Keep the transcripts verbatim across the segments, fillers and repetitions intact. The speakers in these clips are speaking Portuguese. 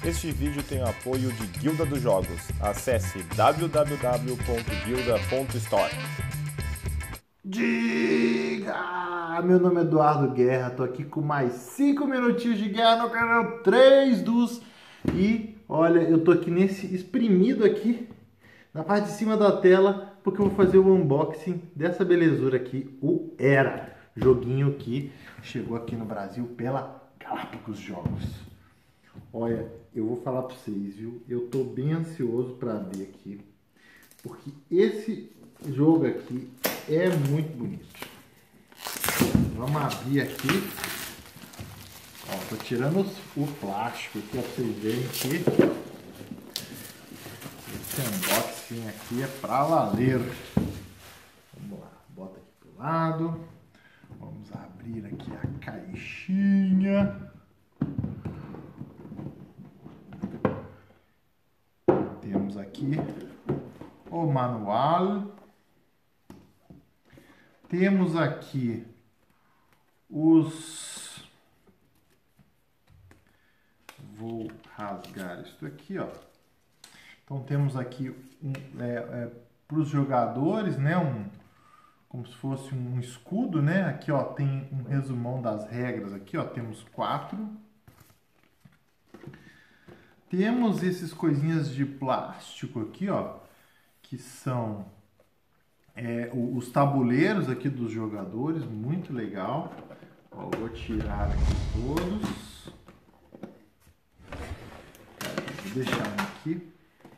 Este vídeo tem o apoio de Guilda dos Jogos. Acesse w w w ponto guilda ponto store. Diga! Meu nome é Eduardo Guerra, tô aqui com mais cinco minutinhos de guerra no canal três dos... E olha, eu tô aqui nesse espremido aqui, na parte de cima da tela, porque eu vou fazer o unboxing dessa belezura aqui, o Era. Joguinho que chegou aqui no Brasil pela Galápagos Jogos. Olha, eu vou falar para vocês, viu? Eu tô bem ansioso para ver aqui, porque esse jogo aqui é muito bonito. Vamos abrir aqui. Ó, tô tirando os, o plástico aqui, para vocês verem que esse unboxing aqui é para valer. Vamos lá, bota aqui pro lado. Vamos abrir aqui a caixinha. Temos aqui o manual. Temos aqui os... Vou rasgar isso aqui, ó. Então temos aqui um, é, é, para os jogadores, né? Um, como se fosse um escudo, né? Aqui, ó, tem um resumão das regras. Aqui, ó, temos quatro. Temos esses coisinhas de plástico aqui, ó, que são é, os tabuleiros aqui dos jogadores, muito legal. Ó, vou tirar aqui todos. Vou deixar um aqui.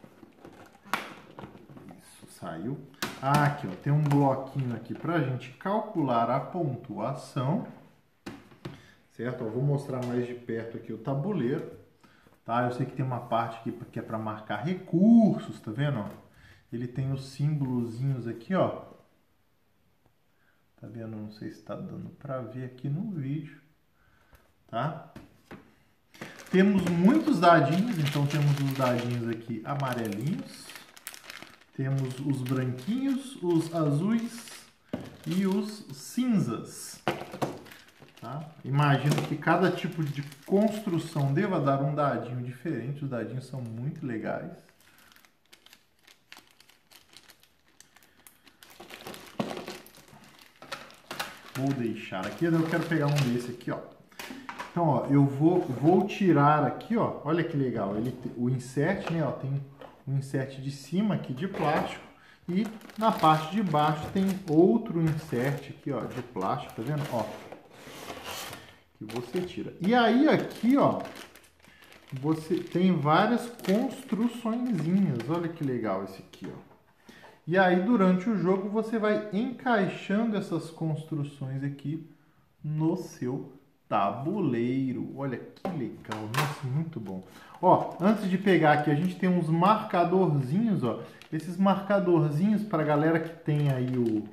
Isso, saiu. Ah, aqui, ó, tem um bloquinho aqui pra gente calcular a pontuação. Certo? Ó, vou mostrar mais de perto aqui o tabuleiro. Tá? Eu sei que tem uma parte aqui que é para marcar recursos, tá vendo? Ó? Ele tem os símbolozinhos aqui, ó. Tá vendo? Não sei se tá dando para ver aqui no vídeo, tá? Temos muitos dadinhos, então temos os dadinhos aqui amarelinhos. Temos os branquinhos, os azuis e os cinzas. Tá? Imagino que cada tipo de construção deva dar um dadinho diferente. Os dadinhos são muito legais. Vou deixar aqui, eu quero pegar um desse aqui, ó. Então, ó, eu vou, vou tirar aqui, ó. Olha que legal. Ele, o insert, né, ó, tem um insert de cima aqui de plástico e na parte de baixo tem outro insert aqui, ó, de plástico, tá vendo? Ó, que você tira. E aí aqui, ó, você tem várias construçõezinhas. Olha que legal esse aqui, ó. E aí durante o jogo você vai encaixando essas construções aqui no seu tabuleiro. Olha que legal, nossa, muito bom. Ó, antes de pegar aqui, a gente tem uns marcadorzinhos, ó. Esses marcadorzinhos para galera que tem aí o...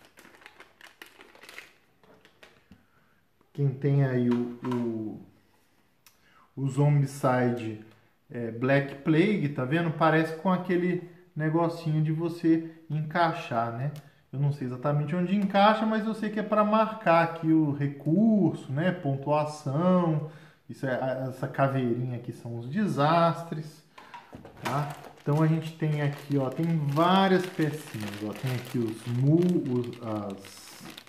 Quem tem aí o, o, o Zombicide é, Black Plague, tá vendo? Parece com aquele negocinho de você encaixar, né? Eu não sei exatamente onde encaixa, mas eu sei que é para marcar aqui o recurso, né? Pontuação. Isso é, essa caveirinha aqui são os desastres, tá? Então a gente tem aqui, ó, tem várias pecinhas, ó. Tem aqui os mu, os, as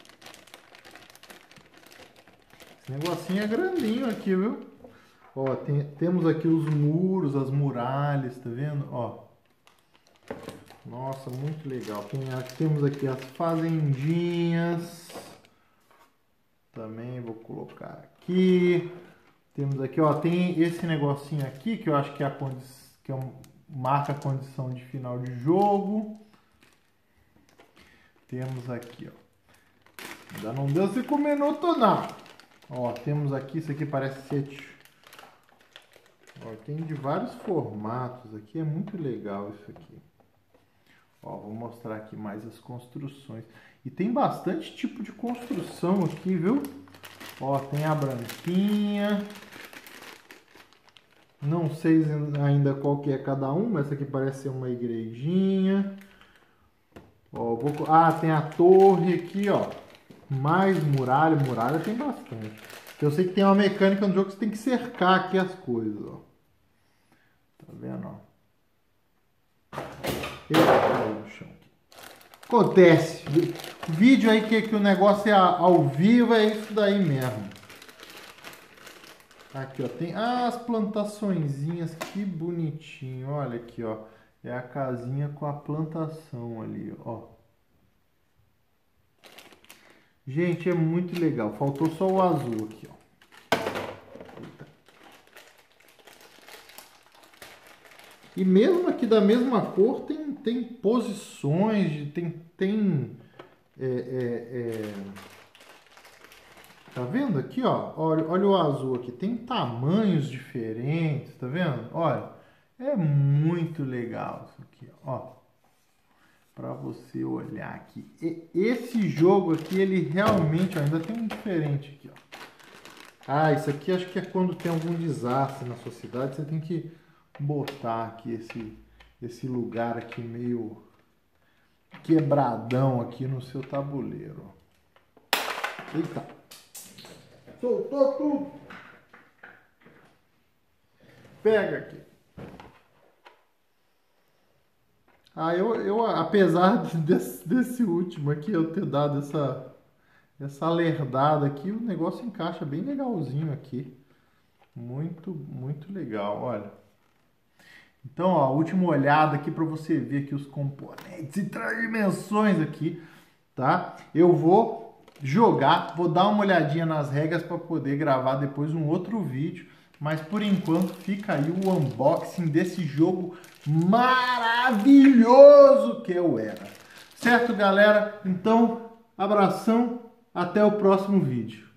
Esse negocinho é grandinho aqui, viu? Ó, tem, temos aqui os muros, as muralhas, tá vendo? Ó. Nossa, muito legal. Tem, temos aqui as fazendinhas. Também vou colocar aqui. Temos aqui, ó, tem esse negocinho aqui que eu acho que é a condição, que é um, marca a condição de final de jogo. Temos aqui, ó. Ainda não deu cinco minutos, não. Ó, temos aqui, isso aqui parece ser... Ó, tem de vários formatos aqui, é muito legal isso aqui. Ó, vou mostrar aqui mais as construções. E tem bastante tipo de construção aqui, viu? Ó, tem a branquinha. Não sei ainda qual que é cada uma, essa aqui parece ser uma igrejinha. Ó, vou... Ah, tem a torre aqui, ó. Mais muralha, muralha tem bastante. Eu sei que tem uma mecânica no jogo que você tem que cercar aqui as coisas, ó. vendo? Ó. Eita, caiu no chão. Acontece. Vídeo aí que, que o negócio é ao vivo, é isso daí mesmo. Aqui, ó, tem ah, as plantaçõezinhas, que bonitinho. Olha aqui, ó. É a casinha com a plantação ali, ó. Gente, é muito legal. Faltou só o azul aqui, ó. Eita. E mesmo aqui da mesma cor, tem, tem posições, tem... tem é, é, é... Tá vendo aqui, ó? Olha, olha o azul aqui. Tem tamanhos diferentes, tá vendo? Olha, é muito legal isso aqui, ó. Para você olhar aqui. E esse jogo aqui, ele realmente, ó, ainda tem um diferente aqui, ó. Ah, isso aqui acho que é quando tem algum desastre na sua cidade, você tem que botar aqui esse, esse lugar aqui meio quebradão aqui no seu tabuleiro. Eita! Soltou tudo! Pega aqui. Ah, eu, eu apesar desse, desse último aqui, eu ter dado essa, essa lerdada aqui, o negócio encaixa bem legalzinho aqui. Muito, muito legal, olha. Então, ó, última olhada aqui para você ver aqui os componentes e três dimensões aqui, tá? Eu vou jogar, vou dar uma olhadinha nas regras para poder gravar depois um outro vídeo, mas por enquanto fica aí o unboxing desse jogo maravilhoso que é o Era. Certo, galera? Então, abração, até o próximo vídeo.